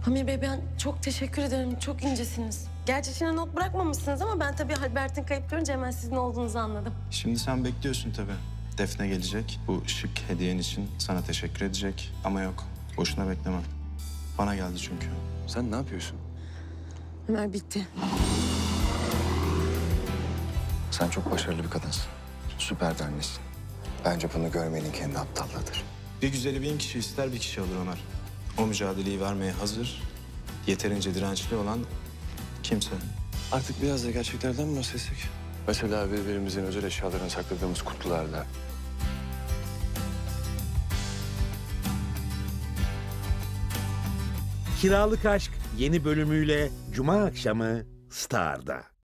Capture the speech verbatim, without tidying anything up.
Pamir Bey, ben çok teşekkür ederim. Çok incesiniz. Gerçi içine not bırakmamışsınız ama ben tabii Albert'in kayıp görünce hemen sizin olduğunuzu anladım. Şimdi sen bekliyorsun tabii. Defne gelecek. Bu şık hediyen için sana teşekkür edecek. Ama yok. Boşuna beklemem. Bana geldi çünkü. Sen ne yapıyorsun? Ömer bitti. Sen çok başarılı bir kadınsın. Süper bir annesin. Bence bunu görmenin kendi aptallığıdır. Bir güzeli bin kişi ister, bir kişi alır Ömer. O mücadeleyi vermeye hazır, yeterince dirençli olan kimse. Artık biraz da gerçeklerden mi bahsetsek? Mesela birbirimizin özel eşyalarını sakladığımız kutularda. Kiralık Aşk yeni bölümüyle Cuma akşamı Star'da.